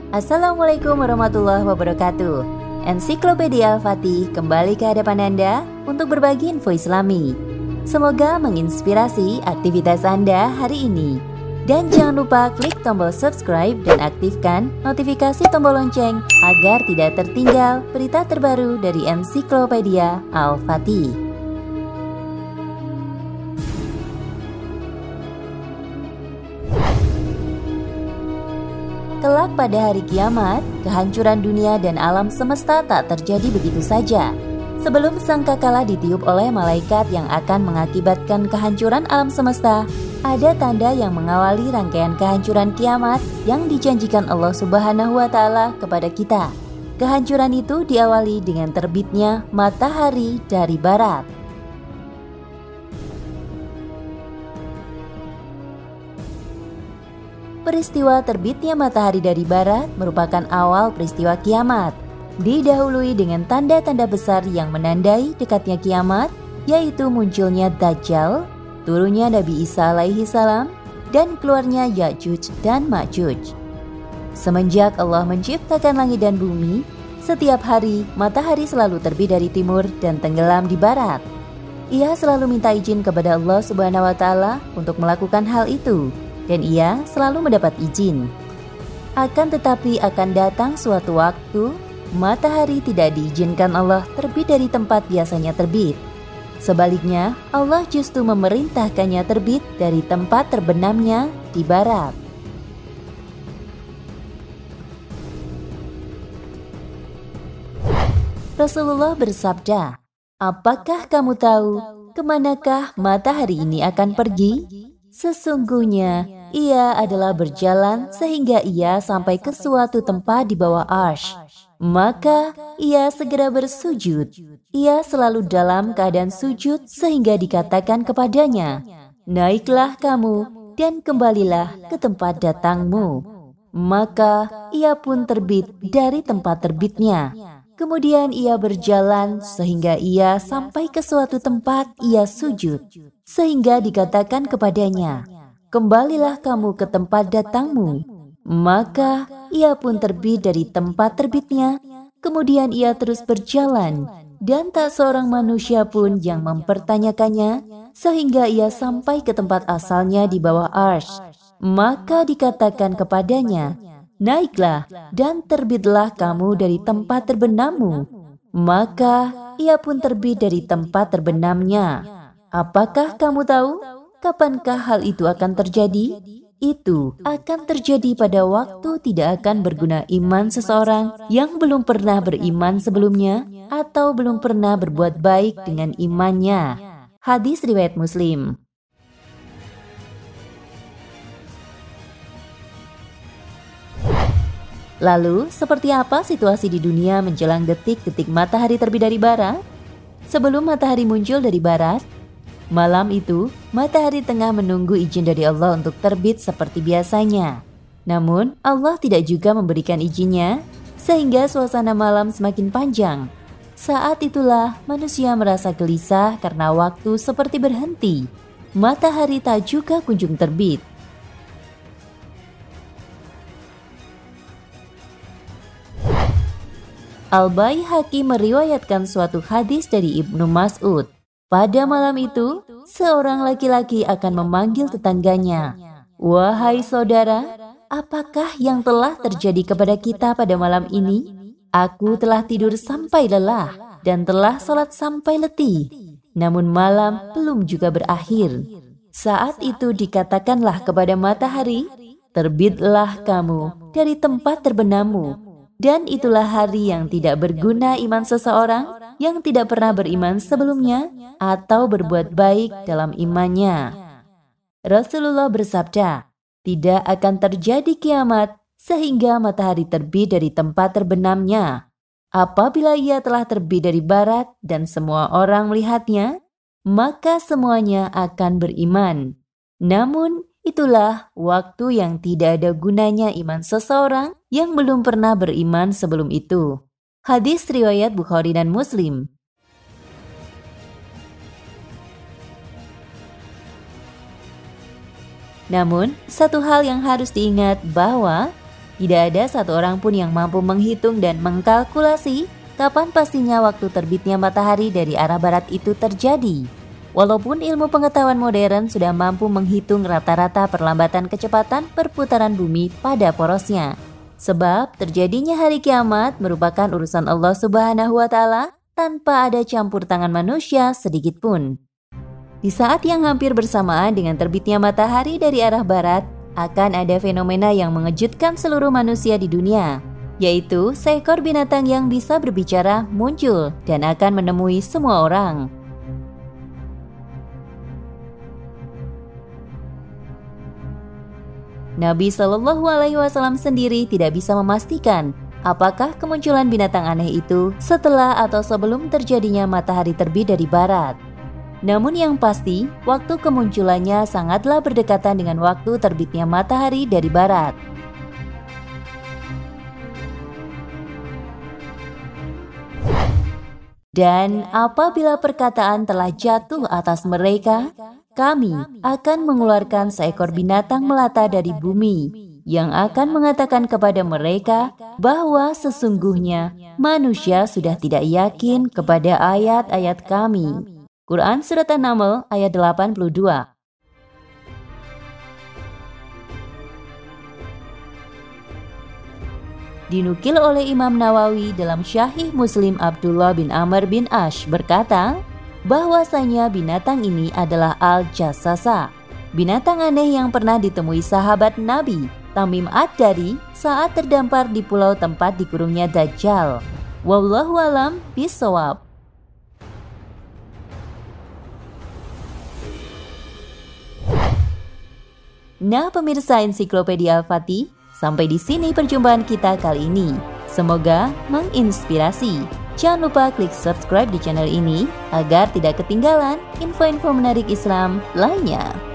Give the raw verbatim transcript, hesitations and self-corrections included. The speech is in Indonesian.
Assalamualaikum warahmatullahi wabarakatuh. Ensiklopedia Al-Fatih kembali ke hadapan Anda untuk berbagi info Islami. Semoga menginspirasi aktivitas Anda hari ini. Dan jangan lupa klik tombol subscribe dan aktifkan notifikasi tombol lonceng agar tidak tertinggal berita terbaru dari Ensiklopedia Al-Fatih. Kelak pada hari kiamat, kehancuran dunia dan alam semesta tak terjadi begitu saja. Sebelum sangkakala ditiup oleh malaikat yang akan mengakibatkan kehancuran alam semesta, ada tanda yang mengawali rangkaian kehancuran kiamat yang dijanjikan Allah Subhanahu wa Ta'ala kepada kita. Kehancuran itu diawali dengan terbitnya matahari dari barat. Peristiwa terbitnya matahari dari barat merupakan awal peristiwa kiamat. Didahului dengan tanda-tanda besar yang menandai dekatnya kiamat, yaitu munculnya Dajjal, turunnya Nabi Isa alaihi salam, dan keluarnya Ya'juj dan Ma'juj. Semenjak Allah menciptakan langit dan bumi, setiap hari matahari selalu terbit dari timur dan tenggelam di barat. Ia selalu minta izin kepada Allah Subhanahu wa Ta'ala untuk melakukan hal itu. Dan ia selalu mendapat izin. Akan tetapi akan datang suatu waktu, matahari tidak diizinkan Allah terbit dari tempat biasanya terbit. Sebaliknya, Allah justru memerintahkannya terbit dari tempat terbenamnya di barat. Rasulullah bersabda, "Apakah kamu tahu kemanakah matahari ini akan pergi? Sesungguhnya ia adalah berjalan sehingga ia sampai ke suatu tempat di bawah arsy. Maka ia segera bersujud. Ia selalu dalam keadaan sujud sehingga dikatakan kepadanya, 'Naiklah kamu dan kembalilah ke tempat datangmu.' Maka ia pun terbit dari tempat terbitnya. Kemudian ia berjalan sehingga ia sampai ke suatu tempat ia sujud, sehingga dikatakan kepadanya, 'Kembalilah kamu ke tempat datangmu.' Maka ia pun terbit dari tempat terbitnya. Kemudian ia terus berjalan, dan tak seorang manusia pun yang mempertanyakannya, sehingga ia sampai ke tempat asalnya di bawah arsy. Maka dikatakan kepadanya, 'Naiklah dan terbitlah kamu dari tempat terbenammu.' Maka ia pun terbit dari tempat terbenamnya. Apakah kamu tahu kapankah hal itu akan terjadi? Itu akan terjadi pada waktu tidak akan berguna iman seseorang yang belum pernah beriman sebelumnya atau belum pernah berbuat baik dengan imannya." Hadis riwayat Muslim. Lalu, seperti apa situasi di dunia menjelang detik-detik matahari terbit dari barat? Sebelum matahari muncul dari barat, malam itu matahari tengah menunggu izin dari Allah untuk terbit seperti biasanya. Namun, Allah tidak juga memberikan izinnya, sehingga suasana malam semakin panjang. Saat itulah manusia merasa gelisah karena waktu seperti berhenti. Matahari tak juga kunjung terbit. Al-Baihaqi meriwayatkan suatu hadis dari Ibnu Mas'ud. Pada malam itu, seorang laki-laki akan memanggil tetangganya, "Wahai saudara, apakah yang telah terjadi kepada kita pada malam ini? Aku telah tidur sampai lelah dan telah sholat sampai letih. Namun malam belum juga berakhir." Saat itu dikatakanlah kepada matahari, "Terbitlah kamu dari tempat terbenammu." Dan itulah hari yang tidak berguna iman seseorang yang tidak pernah beriman sebelumnya atau berbuat baik dalam imannya. Rasulullah bersabda, "Tidak akan terjadi kiamat sehingga matahari terbit dari tempat terbenamnya. Apabila ia telah terbit dari barat dan semua orang melihatnya, maka semuanya akan beriman. Namun, itulah waktu yang tidak ada gunanya iman seseorang yang belum pernah beriman sebelum itu." Hadis riwayat Bukhari dan Muslim. Namun, satu hal yang harus diingat bahwa Tidak ada satu orang pun yang mampu menghitung dan mengkalkulasi kapan pastinya waktu terbitnya matahari dari arah barat itu terjadi. Walaupun ilmu pengetahuan modern sudah mampu menghitung rata-rata perlambatan kecepatan perputaran bumi pada porosnya. Sebab terjadinya hari kiamat merupakan urusan Allah Subhanahu wa Ta'ala tanpa ada campur tangan manusia sedikit pun. Di saat yang hampir bersamaan dengan terbitnya matahari dari arah barat, akan ada fenomena yang mengejutkan seluruh manusia di dunia, yaitu seekor binatang yang bisa berbicara muncul dan akan menemui semua orang. Nabi Shallallahu Alaihi Wasallam sendiri tidak bisa memastikan apakah kemunculan binatang aneh itu setelah atau sebelum terjadinya matahari terbit dari barat. Namun yang pasti, waktu kemunculannya sangatlah berdekatan dengan waktu terbitnya matahari dari barat. Dan apabila perkataan telah jatuh atas mereka, kami akan mengeluarkan seekor binatang melata dari bumi yang akan mengatakan kepada mereka bahwa sesungguhnya manusia sudah tidak yakin kepada ayat-ayat kami. Quran Surat An-Naml ayat delapan puluh dua. Dinukil oleh Imam Nawawi dalam Syahih Muslim Abdullah bin Amr bin Ash berkata bahwasanya binatang ini adalah Al-Jassasa, binatang aneh yang pernah ditemui sahabat Nabi Tamim Ad-Dari saat terdampar di pulau tempat dikurungnya Dajjal. Wallahu alam bishawab. Nah pemirsa Ensiklopedia Al-Fatih, sampai di sini perjumpaan kita kali ini. Semoga menginspirasi. Jangan lupa klik subscribe di channel ini agar tidak ketinggalan info-info menarik Islam lainnya.